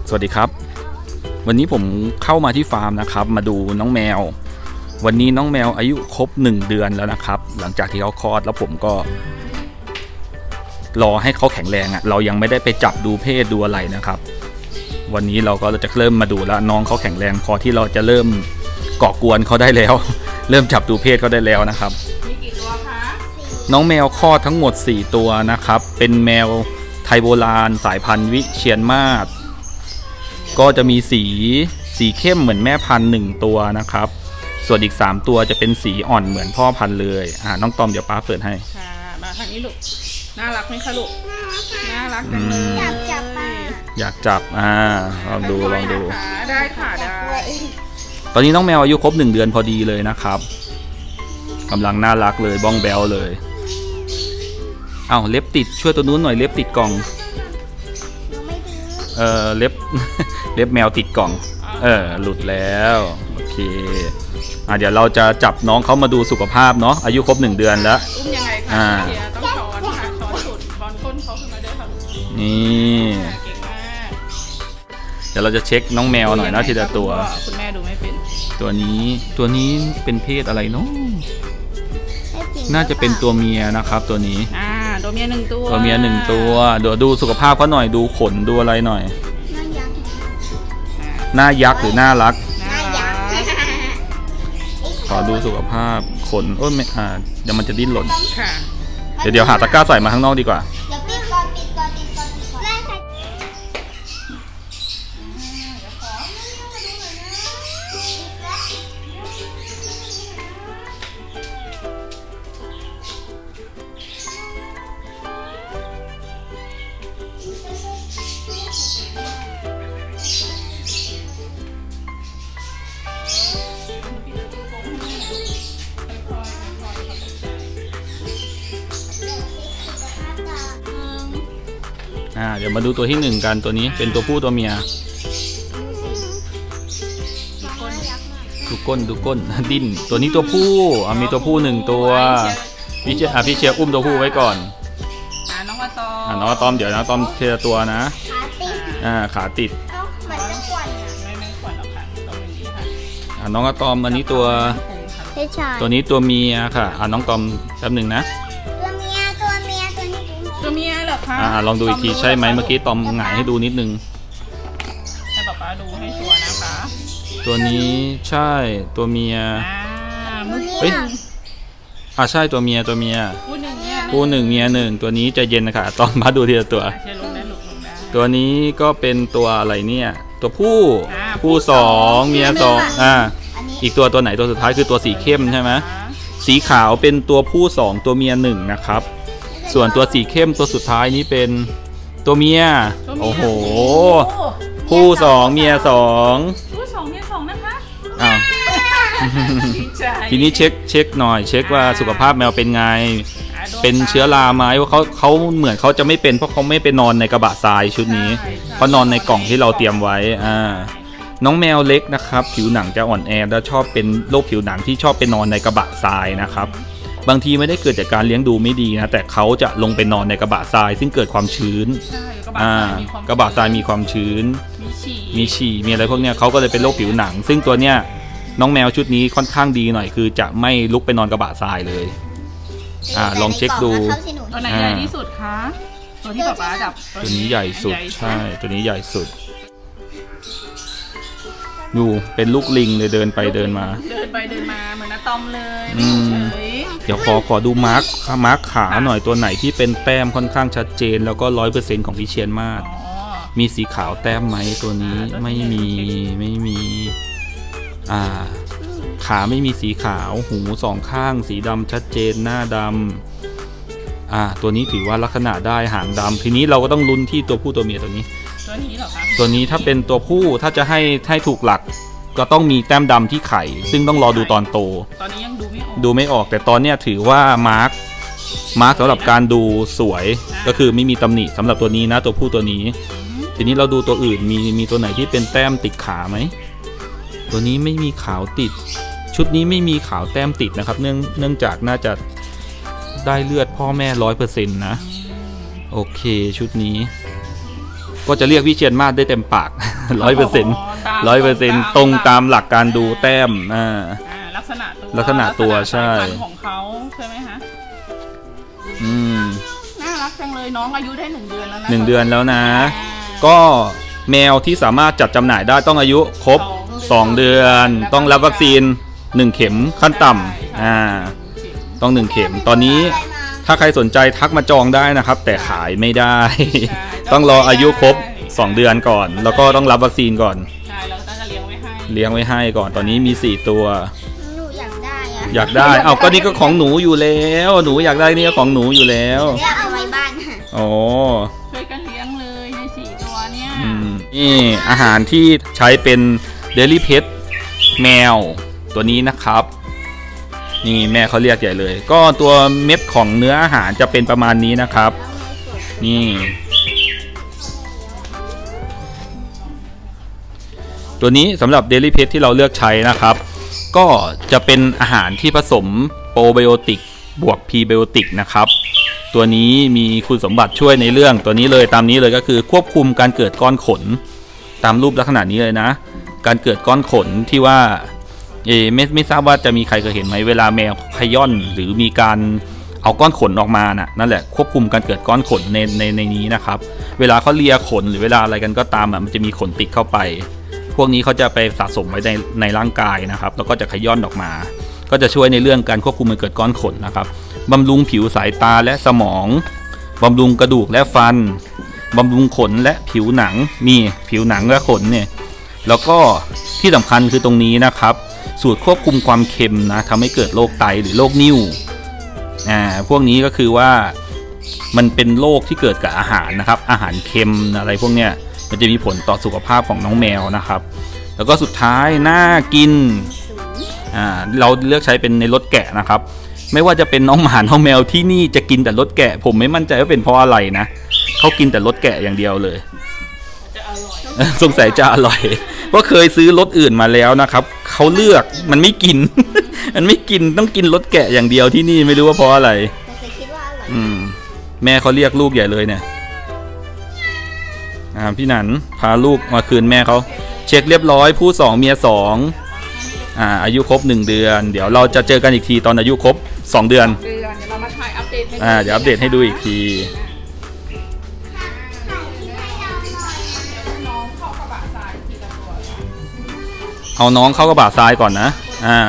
สวัสดีครับวันนี้ผมเข้ามาที่ฟาร์มนะครับมาดูน้องแมววันนี้น้องแมวอายุครบ1 เดือนแล้วนะครับหลังจากที่เขาคลอดแล้วผมก็รอให้เขาแข็งแรงเรายังไม่ได้ไปจับดูเพศดูอะไรนะครับวันนี้เราก็จะเริ่มมาดูแล้วน้องเขาแข็งแรงพอที่เราจะเริ่มก่อกวนเขาได้แล้ว เริ่มจับดูเพศเขาได้แล้วนะครับมีกี่ตัวคะน้องแมวคลอดทั้งหมด4 ตัวนะครับเป็นแมวไทยโบราณสายพันธุ์วิเชียรมาศก็จะมีสีเข้มเหมือนแม่พันธุ์1 ตัวนะครับส่วนอีก3 ตัวจะเป็นสีอ่อนเหมือนพ่อพันธุ์เลยน้องตอมเดี๋ยวป้าเปิดให้ค่ะมาทางนี้ลูกน่ารักไหมคะลูกน่ารักจังเลยอยากจับป้าอยากจับลองดูได้ค่ะได้ตอนนี้น้องแมวอายุครบ1 เดือนพอดีเลยนะครับกำลังน่ารักเลยบ้องแบวเลยเล็บติดช่วยตัวนู้นหน่อยเล็บติดกล่องเล็บแมวติดกล่องหลุดแล้วโอเคเดี๋ยวเราจะจับน้องเขามาดูสุขภาพเนาะอายุครบ1 เดือนแล้วอุ้มยังไงคะต้องช้อนค่ะช้อนสุดช้อนก้นเขาขึ้นมาด้วยค่ะนี่เก่งมากเดี๋ยวเราจะเช็คน้องแมวหน่อยนะทีละตัวคุณแม่ดูไม่เป็นตัวนี้เป็นเพศอะไรเนาะน่าจะเป็นตัวเมียนะครับตัวนี้ตัวเมีย1 ตัวตัวเมีย1 ตัวเดี๋ยวดูสุขภาพเขาหน่อยดูขนดูอะไรหน่อยหน้ายักษ์หรือหน้ารักขอดูสุขภาพขนไม่เดี๋ยวมันจะดิ้นหล่นเดี๋ยวหาตะกร้าใส่มาข้างนอกดีกว่าเดี๋ยวมาดูตัวที่1กันตัวนี้เป็นตัวผู้ตัวเมียดูก้นดิ้นตัวนี้ตัวผู้มีตัวผู้1 ตัวพี่เชียร์อุ้มตัวผู้ไว้ก่อนน้องอะตอมเดี๋ยวน้องตอมเชียร์ตัวนะขาติดไม่ขวัญหรอกค่ะตรงนี้ค่ะน้องอะตอมอันนี้ตัวนี้ตัวเมียค่ะน้องตอมแป๊บนึงนะตัวเมียเหรอคะลองดูอีกทีใช่ไหมเมื่อกี้ตอมหงายให้ดูนิดนึงให้ป๊าดูให้ชัวร์นะคะตัวนี้ใช่ตัวเมียใช่ตัวเมียผู้1เมีย1ตัวนี้ใจเย็นนะคะตอมมาดูทีละตัวนี้ก็เป็นตัวอะไรเนี่ยตัวผู้2เมีย2อีกตัวไหนตัวสุดท้ายคือตัวสีเข้มใช่ไหมสีขาวเป็นตัวผู้2ตัวเมีย1นะครับส่วนตัวสีเข้มตัวสุดท้ายนี้เป็นตัวเมียโอ้โหผู้2เมีย2 ผู้2เมีย2นะคะทีนี้เช็คหน่อยเช็คว่าสุขภาพแมวเป็นไงเป็นเชื้อราไหมว่าเขาเหมือนเขาจะไม่เป็นเพราะเขาไม่ไปนอนในกระบะทรายชุดนี้เขานอนในกล่องที่เราเตรียมไว้น้องแมวเล็กนะครับผิวหนังจะอ่อนแอและชอบเป็นโรคผิวหนังที่ชอบไปนอนในกระบะทรายนะครับบางทีไม่ได้เกิดจากการเลี้ยงดูไม่ดีนะแต่เขาจะลงไปนอนในกระบะทรายซึ่งเกิดความชื้นกระบะทรายมีความชื้นมีฉี่มีอะไรพวกเนี้ยเขาก็เลยเป็นโรคผิวหนังซึ่งตัวเนี้ยน้องแมวชุดนี้ค่อนข้างดีหน่อยคือจะไม่ลุกไปนอนกระบะทรายเลยลองเช็คดูตัวไหนใหญ่ที่สุดคะตัวที่ป๊าจับตัวนี้ใหญ่สุดใช่ตัวนี้ใหญ่สุดดูเป็นลูกลิงเลยเดินไปเดินมาเหมือนน้าตอมเลยเดี๋ยวขอดูมาร์คขาหน่อยตัวไหนที่เป็นแต้มค่อนข้างชัดเจนแล้วก็100%ของวิเชียรมาศมีสีขาวแต้มไหมตัวนี้ไม่มีขาไม่มีสีขาวหู2 ข้างสีดำชัดเจนหน้าดำตัวนี้ถือว่าลักษณะได้หางดำทีนี้เราก็ต้องลุ้นที่ตัวผู้ตัวเมียตัวนี้เหรอคะตัวนี้ถ้าเป็นตัวผู้ถ้าจะให้ถูกหลักก็ต้องมีแต้มดำที่ไข่ซึ่งต้องรอดูตอนโตตอนนี้ยังดูไม่ออกแต่ตอนเนี้ยถือว่ามาร์คสำหรับการดูสวยก็คือไม่มีตำหนิสำหรับตัวนี้นะตัวผู้ตัวนี้ทีนี้เราดูตัวอื่นมีตัวไหนที่เป็นแต้มติดขาไหมตัวนี้ไม่มีขาวติดชุดนี้ไม่มีขาวแต้มติดนะครับเนื่องจากน่าจะ ได้เลือดพ่อแม่ 100% นะโอเคชุดนี้ก็จะเรียกวิเชียรมาศได้เต็มปาก 100%ตรงตามหลักการดูแต้มลักษณะตัวใช่ของเขาใช่ไหมคะน่ารักจังเลยน้องอายุได้1 เดือนแล้วนะ 1 เดือนแล้วนะก็แมวที่สามารถจัดจำหน่ายได้ต้องอายุครบ2 เดือนต้องรับวัคซีน1 เข็มขั้นต่ำต้อง1 เข็มตอนนี้ถ้าใครสนใจทักมาจองได้นะครับแต่ขายไม่ได้ต้องรออายุครบ2 เดือนก่อนแล้วก็ต้องรับวัคซีนก่อนใช่แล้วก็จะเลี้ยงไว้ให้ก่อนตอนนี้มี4 ตัวหนูอยากได้เอาก็นี่ก็ของหนูอยู่แล้วหนูอยากได้นี่ก็ของหนูอยู่แล้วเอาไว้บ้านโอ้ช่วยกันเลี้ยงเลยใน4 ตัวเนี่ยนี่อาหารที่ใช้เป็นเดลี่เพทแมวตัวนี้นะครับนี่แม่เขาเรียกใหญ่เลยก็ตัวเม็ดของเนื้ออาหารจะเป็นประมาณนี้นะครับนี่ตัวนี้สำหรับ Daily Pet ที่เราเลือกใช้นะครับก็จะเป็นอาหารที่ผสมโปรไบโอติกบวกพรีไบโอติกนะครับตัวนี้มีคุณสมบัติช่วยในเรื่องตัวนี้เลยตามนี้เลยก็คือควบคุมการเกิดก้อนขนตามรูปลักษณะนี้เลยนะการเกิดก้อนขนที่ว่าไม่ทราบว่าจะมีใครเคยเห็นไหมเวลาแมวขย่อนหรือมีการเอาก้อนขนออกมานั่นแหละควบคุมการเกิดก้อนขนในนี้นะครับเวลาเขาเลียขนหรือเวลาอะไรกันก็ตามมันจะมีขนติดเข้าไปพวกนี้เขาจะไปสะสมไว้ในร่างกายนะครับแล้วก็จะขย่อนออกมาก็จะช่วยในเรื่องการควบคุมการเกิดก้อนขนนะครับบำรุงผิวสายตาและสมองบำรุงกระดูกและฟันบำรุงขนและผิวหนังนี่ผิวหนังและขนเนี่ยแล้วก็ที่สำคัญคือตรงนี้นะครับสูตรควบคุมความเค็มนะทำให้เกิดโรคไตหรือโรคนิ่วพวกนี้ก็คือว่ามันเป็นโรคที่เกิดกับอาหารนะครับอาหารเค็มอะไรพวกเนี้ยมันจะมีผลต่อสุขภาพของน้องแมวนะครับแล้วก็สุดท้ายน่ากินเราเลือกใช้เป็นในรสแกะนะครับไม่ว่าจะเป็นน้องหมาน้องแมวที่นี่จะกินแต่รสแกะผมไม่มั่นใจว่าเป็นเพราะอะไรนะเขากินแต่รสแกะอย่างเดียวเลยสงสัยจะอร่อยเพราะเคยซื้อรสอื่นมาแล้วนะครับเขาเลือกมันไม่กิน มันไม่กินต้องกินรสแกะอย่างเดียวที่นี่ไม่รู้ว่าเพราะอะไรแม่เขาเรียกลูกใหญ่เลยเนี่ยพี่หนันพาลูกมาคืนแม่เขาเช็คเรียบร้อยผู้2เมีย2อายุครบ1 เดือนเดี๋ยวเราจะเจอกันอีกทีตอนอายุครบ2 เดือนเดี๋ยวเรามาถ่ายอัปเดตเดี๋ยวอัปเดตให้ดูอีกทีเอาน้องเข้ากระบะทรายก่อนนะ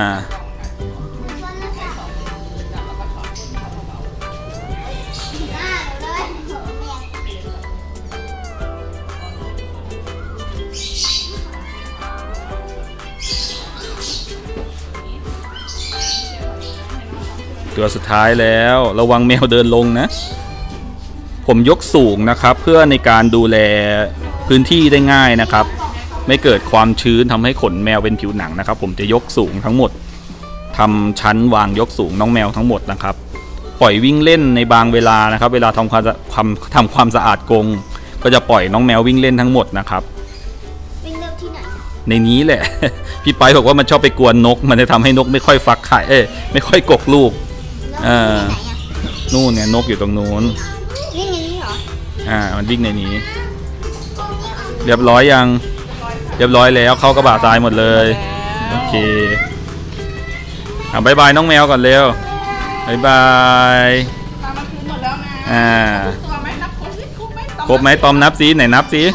ตัวสุดท้ายแล้วระวังแมวเดินลงนะผมยกสูงนะครับเพื่อในการดูแลพื้นที่ได้ง่ายนะครับไม่เกิดความชื้นทำให้ขนแมวเป็นผิวหนังนะครับผมจะยกสูงทั้งหมดทำชั้นวางยกสูงน้องแมวทั้งหมดนะครับปล่อยวิ่งเล่นในบางเวลานะครับเวลาทำความสะอาดกรงก็จะปล่อยน้องแมววิ่งเล่นทั้งหมดนะครับวิ่งเล่นที่ไหนในนี้แหละพี่ไปบอกว่ามันชอบไปกวนนกมันจะทำให้นกไม่ค่อยฟักไข่ไม่ค่อยกกลูกนู่นเนี่ยนกอยู่ตรงนู้นวิ่งในนี้เหรอมันวิ่งในนี้เรียบร้อยยังเรียบร้อยแล้วเข้ากระบะทรายหมดเลยโอเคบายบายน้องแมวก่อนเร็วบายบายหมดแล้วนะตัวไหมนับครบไหมตอมนับสิไหนนับสิ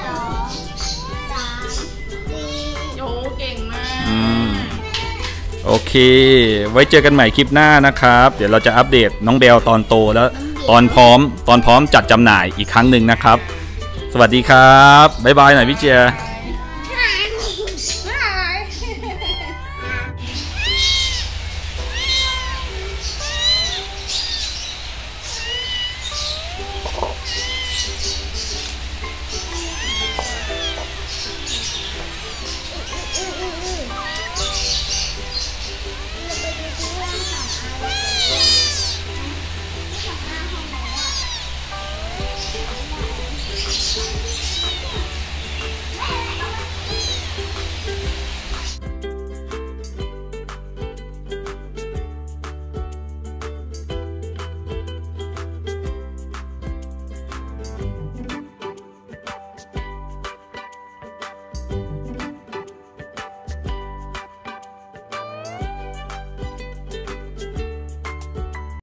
โยเก่งมากโอเคไว้เจอกันใหม่คลิปหน้านะครับเดี๋ยวเราจะอัปเดตน้องเบลตอนโตแล้วตอนพร้อมจัดจำหน่ายอีกครั้งหนึ่งนะครับสวัสดีครับบ๊ายบายหน่อยพี่เจีย